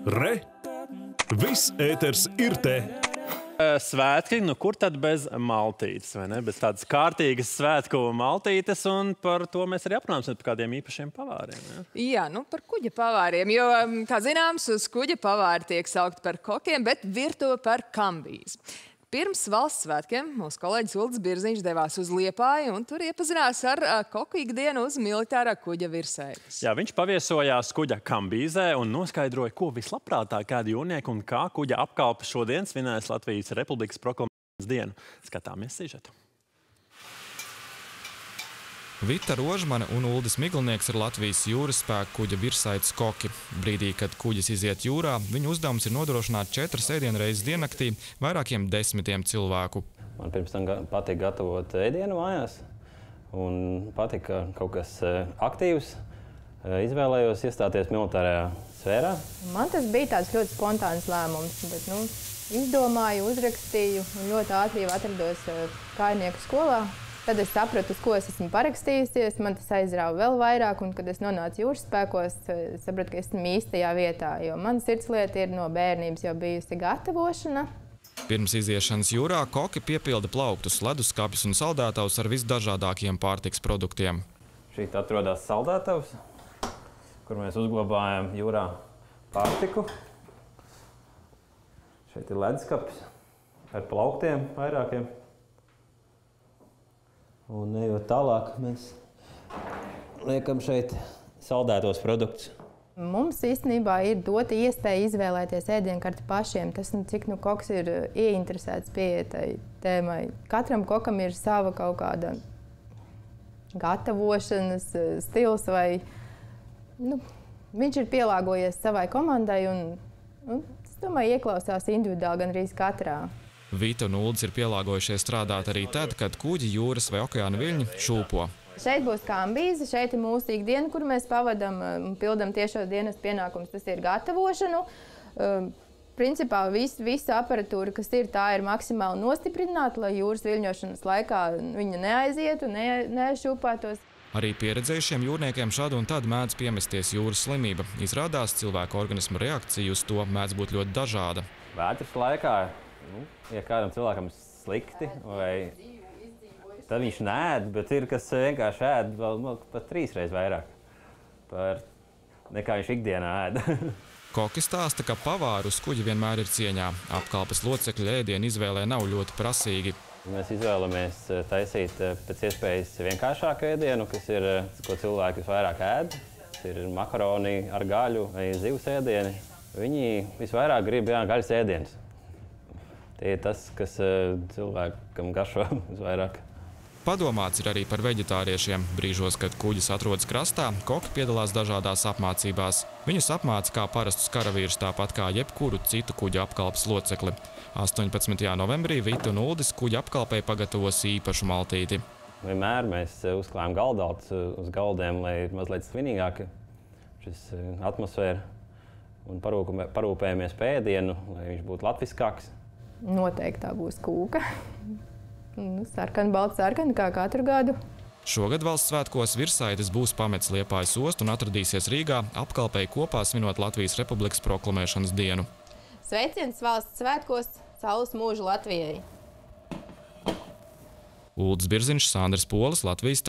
Re! Viss ēters ir te! Svētki, nu kur tad bez maltītes, vai ne? Bez tādas kārtīgas svētku maltītes, un par to mēs arī aprunāsim par kādiem īpašiem pavāriem. Ja? Jā, nu par kuģa pavāriem, jo, kā zināms, uz kuģa pavāri tiek saukt par kokiem, bet virtuve par kambīzi. Pirms valsts svētkiem mūsu kolēģis Uldis Birziņš devās uz Liepāju un tur iepazinās ar koku ikdienu uz militārā kuģa virsējas. Jā, viņš paviesojās kuģa kambīzē un noskaidroja, ko vislabprātāk ēd jūrnieki un kā kuģa apkalpe šodien svinēs Latvijas Republikas proklamēšanas dienu. Skatāmies sižetu. Vita Rožmane un Uldis Miglnieks ir Latvijas jūras spēku kuģa virsaites koki. Brīdī, kad kuģis iziet jūrā, viņu uzdevums ir nodrošināt 4 ēdienreizes diennaktī vairākiem 10 cilvēku. Man pirms tam patīk gatavot ēdienu mājās un patika kaut kas aktīvs. Izvēlējos iestāties militārajā sfērā. Man tas bija tāds ļoti spontāns lēmums, bet izdomāju, uzrakstīju un ļoti ātri atrados kājnieku skolā. Tad es sapratu, uz ko es esmu parakstījusies, man tas aizrāva vēl vairāk, un kad es nonācu jūras spēkos, sapratu, ka esmu īstajā vietā, jo mana sirdslieta ir no bērnības jau bijusi gatavošana. Pirms iziešanas jūrā koki piepilda plauktus, leduskapjus un saldētavus ar visdažādākiem pārtiks produktiem. Šeit atrodas saldētavs, kur mēs uzglabājam jūrā pārtiku. Šeit ir leduskapis ar plauktiem vairākiem. Un ejot tālāk, mēs liekam šeit saldētos produktus. Mums īstenībā ir dota iespēja izvēlēties ēdienkarti pašiem. Tas, cik koks ir ieinteresēts pieeja tēmai. Katram kokam ir sava kaut kāda gatavošanas stils vai viņš ir pielāgojies savai komandai un es domāju, ieklausās individuāli gan arī katrā. Vita un Uldis ir pielāgojušies strādāt arī tad, kad kuģi, jūras vai okeāna viļņi šūpo. Šeit būs kambīze, šeit ir mūsu ikdiena, kur mēs pavadam un pildam tiešos dienas pienākumus. Tas ir gatavošanu. Principā visa aparatūra, kas ir, tā ir maksimāli nostiprināta, lai jūras viļņošanas laikā viņa neaizietu, neaizšūpētos. Arī pieredzējušiem jūrniekiem šādu un tad mēdz piemesties jūras slimība. Izrādās, cilvēka organisma reakcija uz to mēdz būt ļoti dažāda. Vētras laikā, ja kādam cilvēkam slikti, tad viņš neēd, bet ir, kas vienkārši ēd vēl pat 3 reizes vairāk nekā viņš ikdienā ēd. Koki stāsta, ka pavāri uz kuģa vienmēr ir cieņā. Apkalpes locekļu ēdienu izvēlē nav ļoti prasīgi. Mēs izvēlamies taisīt pēc iespējas vienkāršāku ēdienu, ko cilvēki visvairāk ēd. Tas ir makaroni ar gaļu vai zivs ēdieni. Viņi visvairāk grib gaļas ēdienus. Tie ir tas, kas cilvēkam garšo visvairāk. Padomāts ir arī par veģetāriešiem. Brīžos, kad kuģis atrodas krastā, koki piedalās dažādās apmācībās. Viņus apmāca kā parastus karavīrus, tāpat kā jebkuru citu kuģa apkalpes locekli. 18. novembrī Vita un Uldis kuģa apkalpei pagatavos īpašu maltīti. Vienmēr mēs uzklājam galdautus uz galdiem, lai ir mazliet svinīgāka šis atmosfēra. Un parūpējamies par ēdienu, lai viņš būtu latviskāks. Noteikti tā būs kūka. Sarkana, balta sarkana, kā katru gadu. Šogad valsts svētkos virsaites būs pamets Liepājas ostu un atradīsies Rīgā apkalpei kopā svinot Latvijas Republikas proklamēšanas dienu. Sveiciens valsts svētkos, saules mūžu Latvijai! Uldis Birziņš, Sandrs Polis, Latvijas